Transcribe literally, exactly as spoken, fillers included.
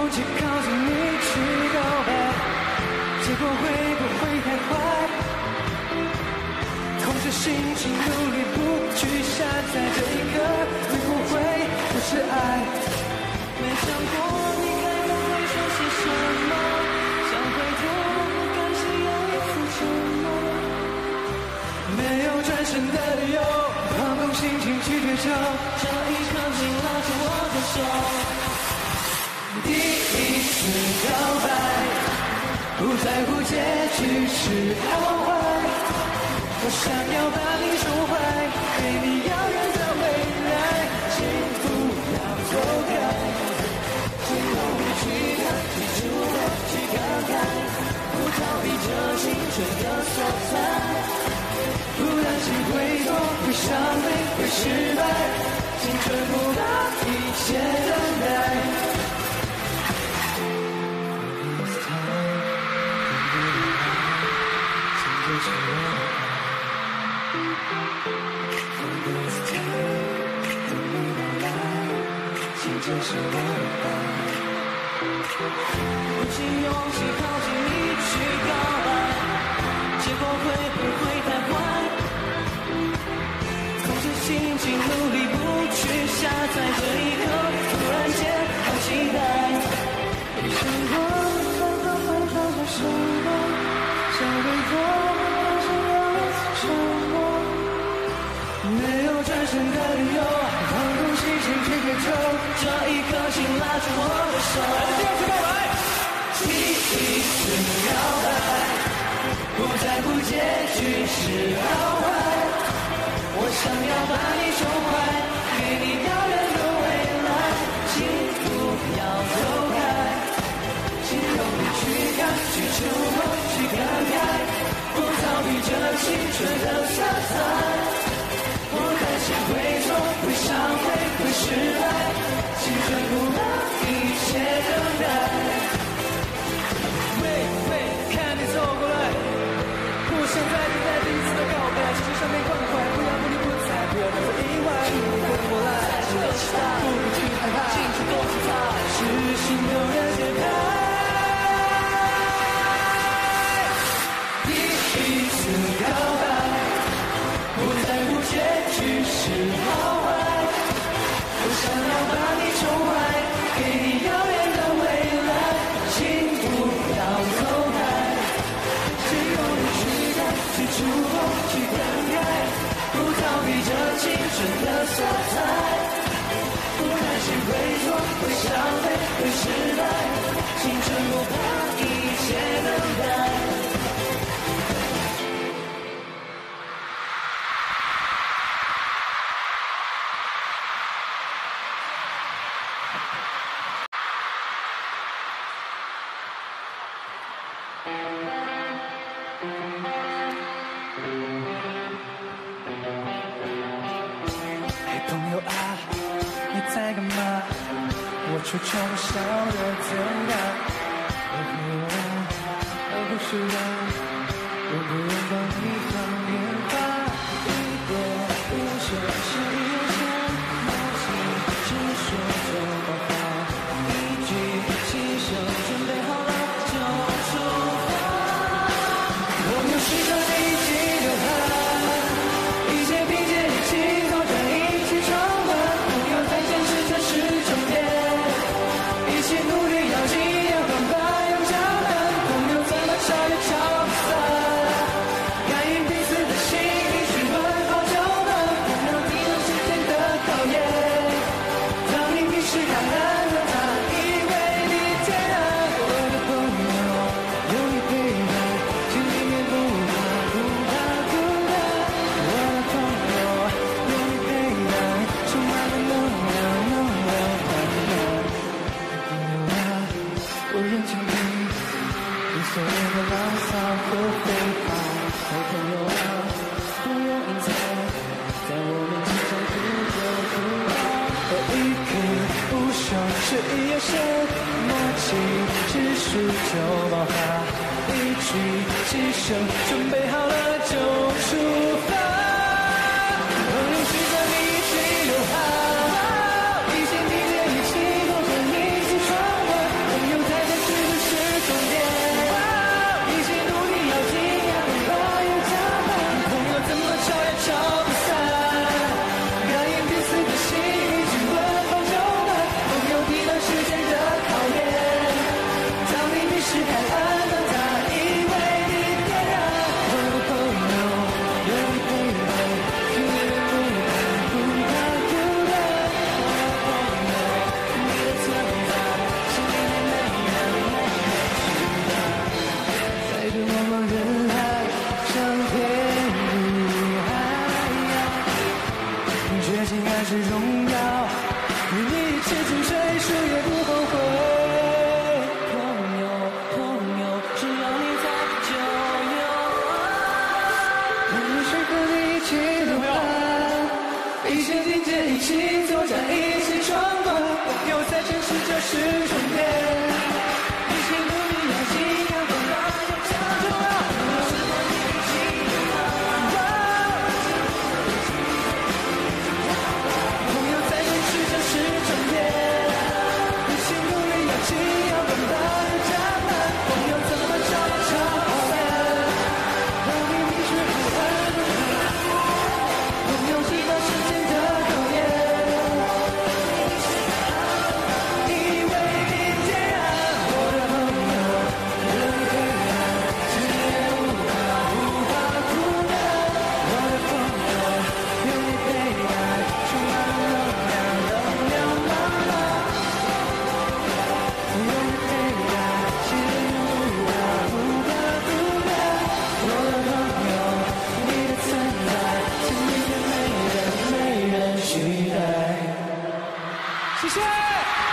气靠近你去告白，结果会不会太坏？控制心情，努力不去下载这一刻，会不会不是爱？没想过离开我会说些什么，想回头感谢有一次沉默，没有转身的理由，放纵心情去追求，这一刻请拉住我的手。第一次告白，不在乎结局是好坏，我想要把你宠坏，给你遥远的未来，请不要走开，请用力去看，去触摸，去感慨，不逃避这青春的色彩，不担心会错，会伤悲，会失败，青春不把一切等待。这是我的爱，鼓起勇气靠近你去告白，结果会不会太坏？控制心情，努力不去下载这一刻，突然间好期待。没想过刚刚会发生什么，想回头发现有一次沉默，没有转身的理由，放纵心情去追求，这一刻请拉住我的手。第一次告白，不在乎结局是好坏，我想要把你宠坏，给你遥远的未来，请不要走开，请用力去看，去触摸，去感慨，不逃避这青春的色彩，不担心会错，会伤悲，会失败，青春不把一切等待。喂喂，看你走过来，不想再等待第一次的告白，只是上面关怀，不要不离不睬，不要当作意外，不跟我来，不要期待，不必去害怕，青春多精彩，是心有人解开。第一次告白，不在乎结局是好坏，我想要把你宠坏，给你遥远的未来，请不要走开，请用力去看，去触碰，去感慨，不逃避这青春的色彩，不担心会错，会伤悲，会失败，青春不怕一切等待。 却嘲笑的等待，我不爱，而不是爱，我不愿帮你放烟花，一个无声是一声默契，只说就爆发，一句气声准备好了就出发。我有时和你一起流汗，一切并肩一起作战，一起闯关，朋友在现实这是终点。一起努力，要紧要刚把用脚本，朋友怎么超越超散？感应彼此的心意，询问好久了，朋友抵挡时间的考验。当你迷失海岸的他，以为你天然，我的朋友有你陪伴，心里面不怕不怕孤单。我的朋友有你陪伴，充满了能量，能量满满。我认清你，你所有的牢骚和背叛，好朋友啊，不用隐藏，在我们之间不就不好？和一颗不朽是一夜深默契，只数就爆发，一曲气声准备好了就出发。朋友随着你一起流汗，一心并肩一起作战，一起闯关。 是荣耀，与你竭尽追数也不后悔。朋友，朋友，只要你在就有我。有谁和你一起流汗，一起并肩，一起作战，一起闯关。朋友在城市就是终点。一起努力，要信仰，不要就这样。是和你一起流汗。朋友在城市就是终点。一起努力，要信仰，不要就这样。朋友怎么找找好人？让你迷失不安。朋友知道时间的考验。谢谢。